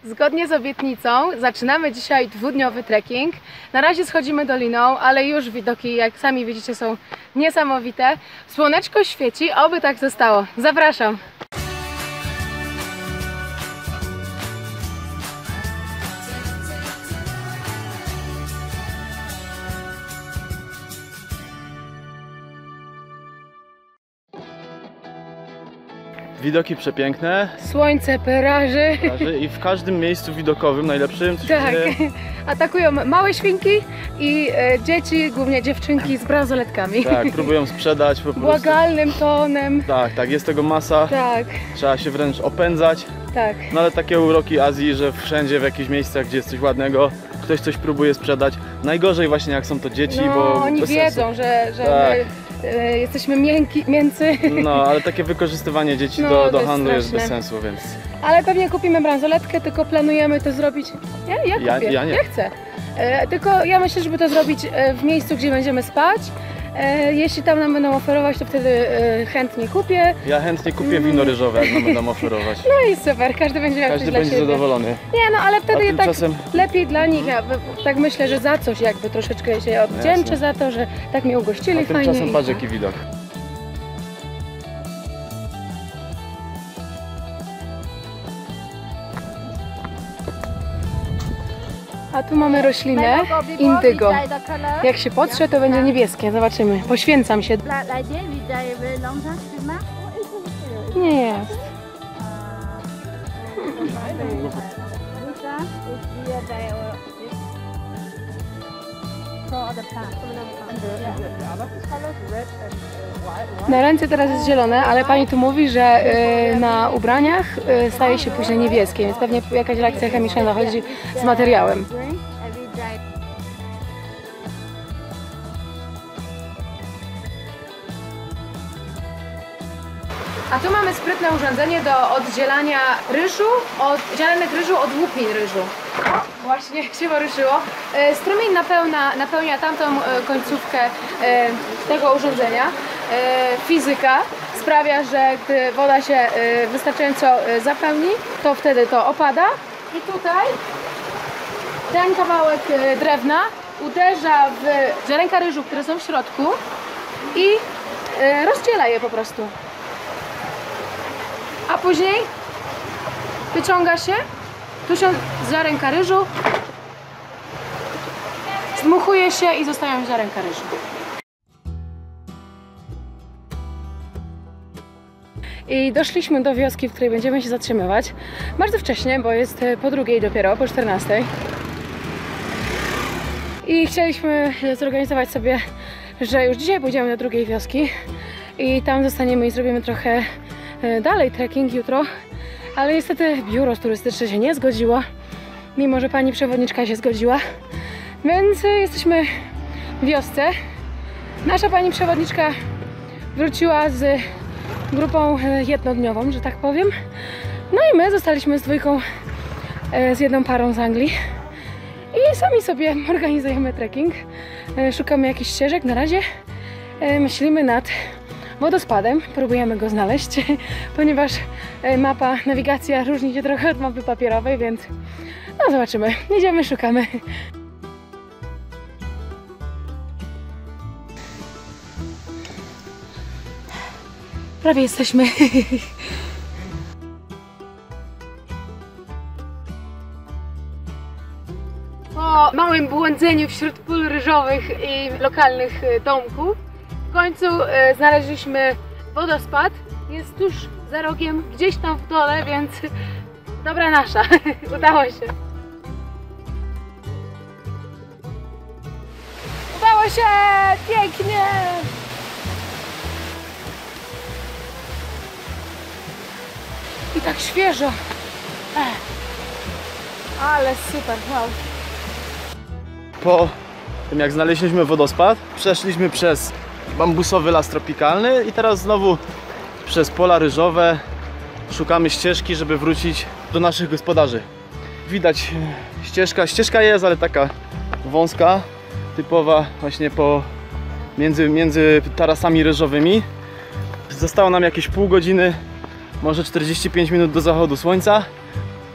Zgodnie z obietnicą zaczynamy dzisiaj dwudniowy trekking. Na razie schodzimy doliną, ale już widoki, jak sami widzicie, są niesamowite. Słoneczko świeci, oby tak zostało. Zapraszam! Widoki przepiękne. Słońce peraży. I w każdym miejscu widokowym najlepszym Tak, atakują małe świnki i dzieci, głównie dziewczynki z bransoletkami. Tak, próbują sprzedać po prostu. Błagalnym tonem. Tak, jest tego masa. Tak. Trzeba się wręcz opędzać. Tak. No ale takie uroki Azji, że wszędzie w jakichś miejscach, gdzie jest coś ładnego, ktoś coś próbuje sprzedać. Najgorzej właśnie jak są to dzieci, No, bo oni wiedzą, że tak. my jesteśmy miękcy. No, ale takie wykorzystywanie dzieci No, do handlu jest straszne. bez sensu, więc... Ale pewnie kupimy bransoletkę, tylko planujemy to zrobić... Ja kupię, Ja nie. Ja chcę. Tylko ja myślę, żeby to zrobić w miejscu, gdzie będziemy spać. Jeśli tam nam będą oferować, to wtedy chętnie kupię. Ja chętnie kupię wino ryżowe, jak nam będą oferować. No i super, każdy będzie miał Każdy coś dla będzie siebie. zadowolony. Nie, no ale wtedy tymczasem... tak lepiej dla nich. Ja tak myślę, że za coś jakby troszeczkę się odwdzięczę Jasne. za to, że tak mnie ugościli A fajnie. tymczasem patrz jaki widok. A tu mamy roślinę indygo. Jak się potrze, to będzie niebieskie. Zobaczymy. Poświęcam się. Nie jest. Na ręce teraz jest zielone, ale pani tu mówi, że na ubraniach staje się później niebieskie, więc pewnie jakaś reakcja chemiczna dochodzi z materiałem. A tu mamy sprytne urządzenie do oddzielania ziarenek ryżu od łupin ryżu. O, właśnie się poruszyło. Strumień napełnia tamtą końcówkę tego urządzenia. Fizyka sprawia, że gdy woda się wystarczająco zapełni, to wtedy to opada. I tutaj ten kawałek drewna uderza w ziarenka ryżu, które są w środku i rozdziela je po prostu. A później wyciąga się tysiąc ziarenka ryżu, zdmuchuje się i zostają ziarenka ryżu. I doszliśmy do wioski, w której będziemy się zatrzymywać bardzo wcześnie, bo jest po 2:00 dopiero, po 14:00. I chcieliśmy zorganizować sobie, że już dzisiaj pójdziemy do drugiej wioski i tam zostaniemy i zrobimy trochę dalej trekking jutro, ale niestety biuro turystyczne się nie zgodziło, mimo że pani przewodniczka się zgodziła, więc jesteśmy w wiosce. Nasza pani przewodniczka wróciła z grupą jednodniową, że tak powiem, no i my zostaliśmy z dwójką, z jedną parą z Anglii i sami sobie organizujemy trekking, szukamy jakichś ścieżek. Na razie myślimy nad wodospadem, próbujemy go znaleźć, ponieważ mapa, nawigacja różni się trochę od mapy papierowej, więc no zobaczymy, idziemy, szukamy. Prawie jesteśmy. Po małym błądzeniu wśród pól ryżowych i lokalnych domków w końcu znaleźliśmy wodospad. Jest tuż za rogiem, gdzieś tam w dole, więc dobra nasza. Udało się. Udało się! Pięknie! I tak świeżo. Ale super, wow. Po tym jak znaleźliśmy wodospad, przeszliśmy przez bambusowy las tropikalny i teraz znowu przez pola ryżowe szukamy ścieżki, żeby wrócić do naszych gospodarzy. Widać ścieżka jest, ale taka wąska, typowa właśnie między tarasami ryżowymi. Zostało nam jakieś pół godziny, może 45 minut do zachodu słońca.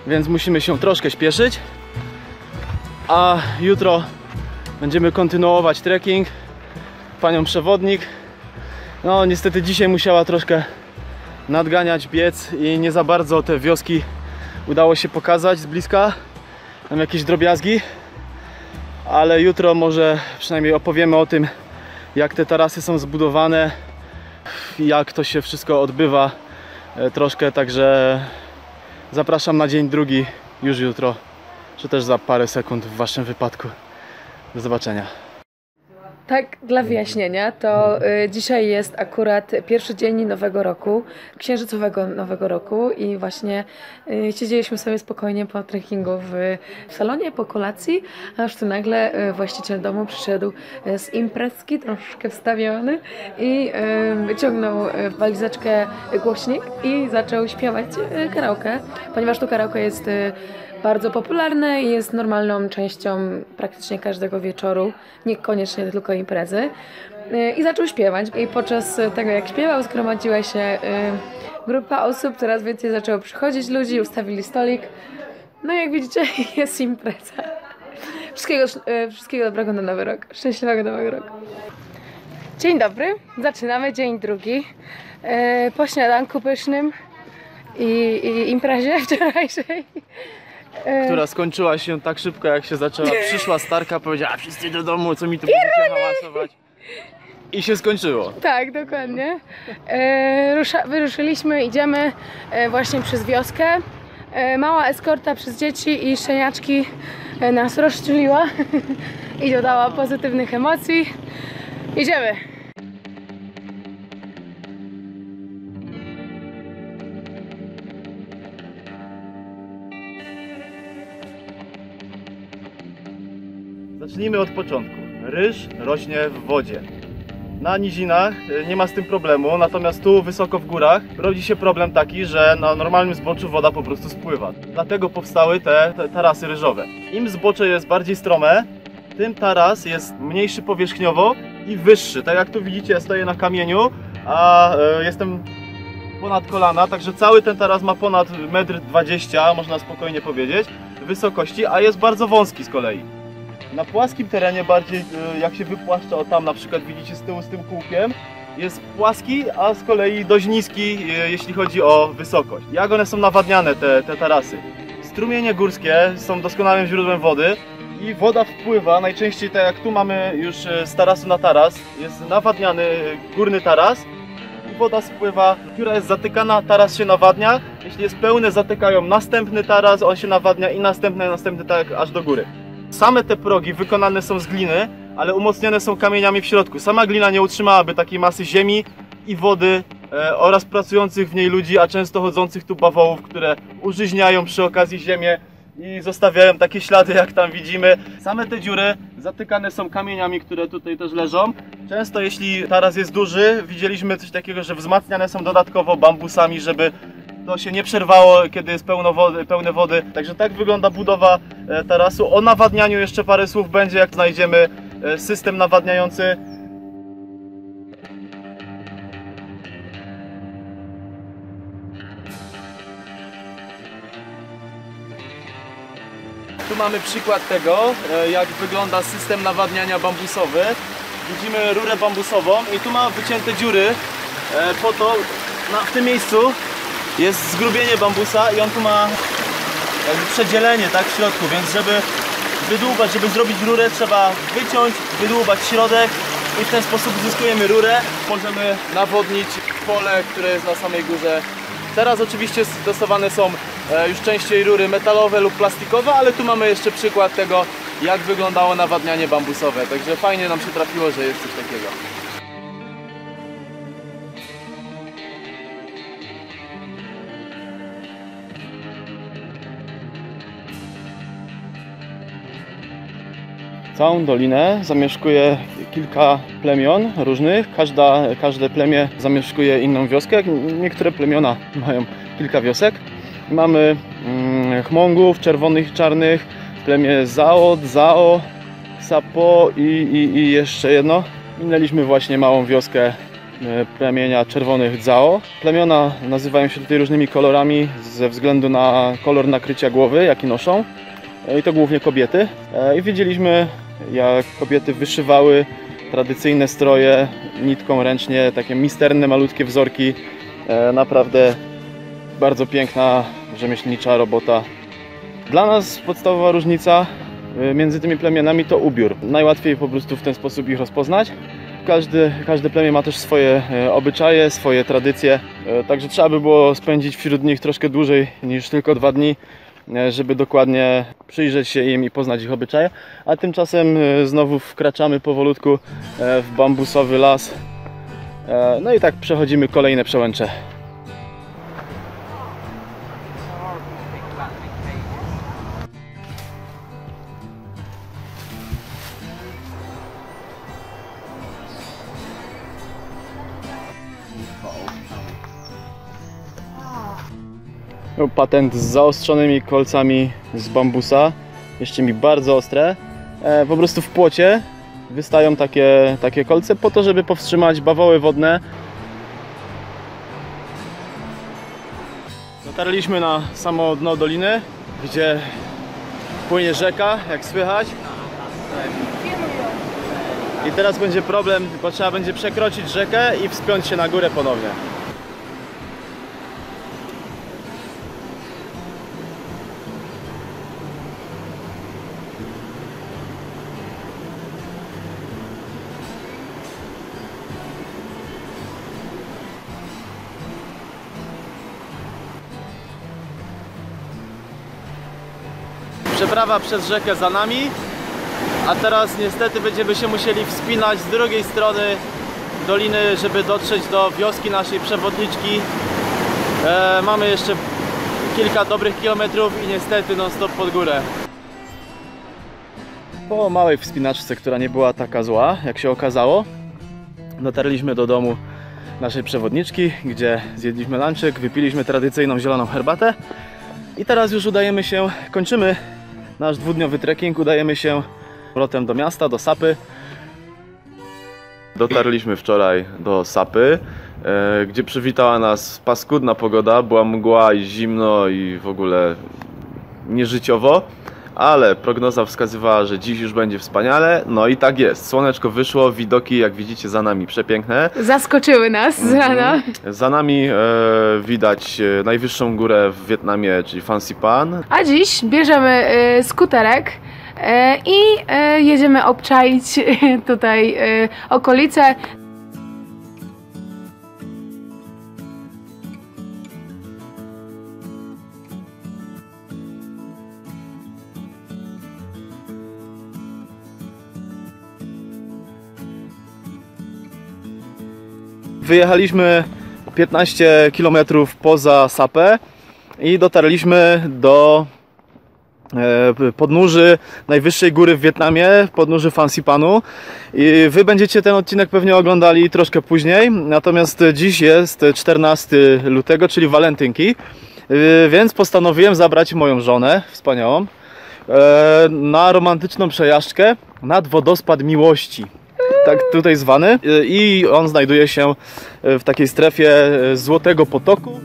więc musimy się troszkę śpieszyć. A jutro będziemy kontynuować trekking. Panią przewodnik, no niestety dzisiaj musiała troszkę nadganiać, biec i nie za bardzo te wioski udało się pokazać z bliska. Tam jakieś drobiazgi, ale jutro może przynajmniej opowiemy o tym, jak te tarasy są zbudowane, jak to się wszystko odbywa troszkę, także zapraszam na dzień drugi już jutro, czy też za parę sekund w waszym wypadku. Do zobaczenia. Tak, dla wyjaśnienia, to dzisiaj jest akurat pierwszy dzień nowego roku, księżycowego nowego roku i właśnie siedzieliśmy sobie spokojnie po trekkingu w salonie, po kolacji, aż tu nagle właściciel domu przyszedł z imprezki, troszkę wstawiony i wyciągnął walizeczkę głośnik i zaczął śpiewać karaoke, ponieważ tu karaoke jest bardzo popularne i jest normalną częścią praktycznie każdego wieczoru, niekoniecznie tylko imprezy. I zaczął śpiewać. I podczas tego, jak śpiewał, zgromadziła się grupa osób, coraz więcej zaczęło przychodzić ludzi, ustawili stolik. No i jak widzicie, jest impreza. Wszystkiego dobrego na nowy rok. Szczęśliwego nowego roku. Dzień dobry, zaczynamy dzień drugi. Po śniadanku pysznym i imprezie wczorajszej. Która skończyła się tak szybko, jak się zaczęła. Przyszła starka, powiedziała: wszyscy do domu, co mi tu będziecie hałasować. I się skończyło. Tak, dokładnie. Wyruszyliśmy, idziemy właśnie przez wioskę. Mała eskorta przez dzieci i szczeniaczki nas rozczuliła i dodała pozytywnych emocji. Idziemy! Zacznijmy od początku. Ryż rośnie w wodzie. Na nizinach nie ma z tym problemu, natomiast tu wysoko w górach rodzi się problem taki, że na normalnym zboczu woda po prostu spływa. Dlatego powstały te tarasy ryżowe. Im zbocze jest bardziej strome, tym taras jest mniejszy powierzchniowo i wyższy. Tak jak tu widzicie, ja stoję na kamieniu, a jestem ponad kolana, także cały ten taras ma ponad 1,20 m, można spokojnie powiedzieć, wysokości, a jest bardzo wąski z kolei. Na płaskim terenie bardziej, jak się wypłaszcza, o tam na przykład widzicie z tyłu z tym kółkiem, jest płaski, a z kolei dość niski, jeśli chodzi o wysokość. Jak one są nawadniane, te tarasy? Strumienie górskie są doskonałym źródłem wody i woda wpływa, najczęściej tak jak tu mamy już z tarasu na taras, jest nawadniany górny taras i woda spływa, pióra jest zatykana, taras się nawadnia, jeśli jest pełne, zatykają następny taras, on się nawadnia i następny tak aż do góry. Same te progi wykonane są z gliny, ale umocnione są kamieniami w środku. Sama glina nie utrzymałaby takiej masy ziemi i wody oraz pracujących w niej ludzi, a często chodzących tu bawołów, które użyźniają przy okazji ziemię i zostawiają takie ślady, jak tam widzimy. Same te dziury zatykane są kamieniami, które tutaj też leżą. Często jeśli taras jest duży, widzieliśmy coś takiego, że wzmacniane są dodatkowo bambusami, żeby to się nie przerwało, kiedy jest pełne wody. Także tak wygląda budowa tarasu. O nawadnianiu jeszcze parę słów będzie, jak znajdziemy system nawadniający. Tu mamy przykład tego, jak wygląda system nawadniania bambusowy. Widzimy rurę bambusową i tu ma wycięte dziury po to, w tym miejscu jest zgrubienie bambusa i on tu ma jakby przedzielenie, tak, w środku, więc żeby wydłubać, żeby zrobić rurę, trzeba wyciąć, wydłubać środek i w ten sposób uzyskujemy rurę. Możemy nawodnić pole, które jest na samej górze. Teraz oczywiście stosowane są już częściej rury metalowe lub plastikowe, ale tu mamy jeszcze przykład tego, jak wyglądało nawadnianie bambusowe. Także fajnie nam się trafiło, że jest coś takiego. Całą dolinę zamieszkuje kilka plemion różnych. Każde plemię zamieszkuje inną wioskę. Niektóre plemiona mają kilka wiosek. Mamy Chmongów, czerwonych i czarnych, plemię Zao, Sapo i jeszcze jedno. Minęliśmy właśnie małą wioskę plemienia czerwonych Dzao. Plemiona nazywają się tutaj różnymi kolorami ze względu na kolor nakrycia głowy, jaki noszą. I to głównie kobiety. I widzieliśmy, jak kobiety wyszywały tradycyjne stroje nitką ręcznie, takie misterne, malutkie wzorki. Naprawdę bardzo piękna, rzemieślnicza robota. Dla nas podstawowa różnica między tymi plemionami to ubiór. Najłatwiej po prostu w ten sposób ich rozpoznać. Każde plemię ma też swoje obyczaje, swoje tradycje, także trzeba by było spędzić wśród nich troszkę dłużej niż tylko 2 dni, żeby dokładnie przyjrzeć się im i poznać ich obyczaje. A tymczasem znowu wkraczamy powolutku w bambusowy las. No i tak przechodzimy kolejne przełęcze. Patent z zaostrzonymi kolcami z bambusa, jeszcze mi bardzo ostre. Po prostu w płocie wystają takie kolce po to, żeby powstrzymać bawoły wodne. Dotarliśmy na samo dno doliny, gdzie płynie rzeka, jak słychać. I teraz będzie problem, bo trzeba będzie przekroczyć rzekę i wspiąć się na górę ponownie. Przeprawa przez rzekę za nami, a teraz niestety będziemy się musieli wspinać z drugiej strony doliny, żeby dotrzeć do wioski naszej przewodniczki. Mamy jeszcze kilka dobrych kilometrów i niestety non stop pod górę. Po małej wspinaczce, która nie była taka zła, jak się okazało, dotarliśmy do domu naszej przewodniczki, gdzie zjedliśmy lunchek, wypiliśmy tradycyjną zieloną herbatę i teraz już kończymy nasz 2-dniowy trekking, udajemy się powrotem do miasta, do Sapy. Dotarliśmy wczoraj do Sapy, gdzie przywitała nas paskudna pogoda, była mgła i zimno i w ogóle nieżyciowo, ale prognoza wskazywała, że dziś już będzie wspaniale, no i tak jest. Słoneczko wyszło, widoki jak widzicie za nami przepiękne. Zaskoczyły nas z rana. Za nami widać najwyższą górę w Wietnamie, czyli Phan Xipang. A dziś bierzemy skuterek i jedziemy obczaić tutaj okolice. Wyjechaliśmy 15 km poza Sapę i dotarliśmy do podnóży najwyższej góry w Wietnamie, podnóży Phan Xipangu. I wy będziecie ten odcinek pewnie oglądali troszkę później, natomiast dziś jest 14 lutego, czyli walentynki, więc postanowiłem zabrać moją żonę, wspaniałą, na romantyczną przejażdżkę nad wodospad Miłości. Tak tutaj zwany, i on znajduje się w takiej strefie Złotego Potoku.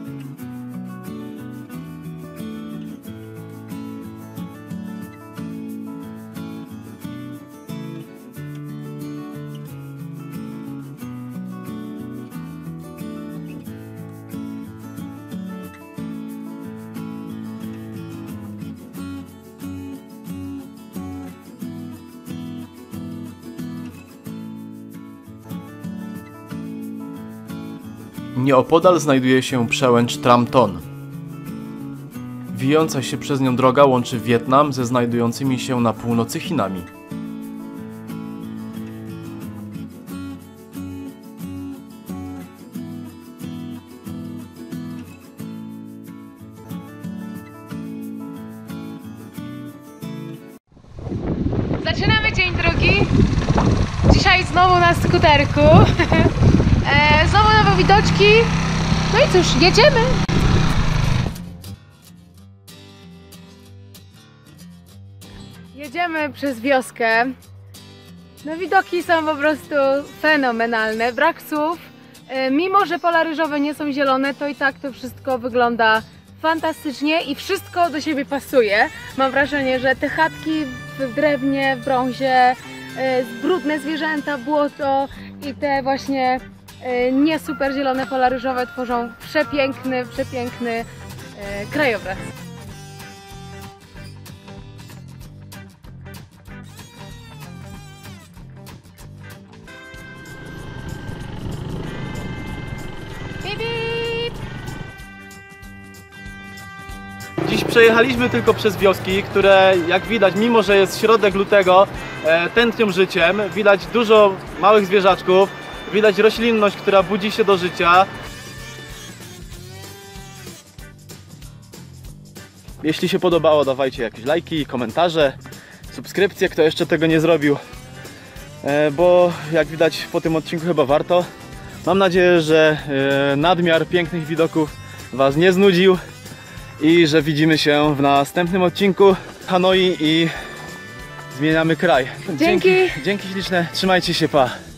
Nieopodal znajduje się przełęcz Tram Ton. Wijąca się przez nią droga łączy Wietnam ze znajdującymi się na północy Chinami. Zaczynamy dzień drugi. Dzisiaj znowu na skuterku. Znowu nowe widoczki. No i cóż, jedziemy. Jedziemy przez wioskę. No widoki są po prostu fenomenalne. Brak słów. Mimo że pola ryżowe nie są zielone, to i tak to wszystko wygląda fantastycznie i wszystko do siebie pasuje. Mam wrażenie, że te chatki w drewnie, w brązie, brudne zwierzęta, błoto i te właśnie nie super zielone pola ryżowe tworzą przepiękny krajobraz. Bip, bip. Dziś przejechaliśmy tylko przez wioski, które jak widać, mimo że jest środek lutego, tętnią życiem. Widać dużo małych zwierzaczków, widać roślinność, która budzi się do życia. Jeśli się podobało, dawajcie jakieś lajki, komentarze, subskrypcje, kto jeszcze tego nie zrobił. Bo jak widać po tym odcinku chyba warto. Mam nadzieję, że nadmiar pięknych widoków Was nie znudził i że widzimy się w następnym odcinku Hanoi i zmieniamy kraj. Dzięki. Dzięki śliczne, trzymajcie się, pa!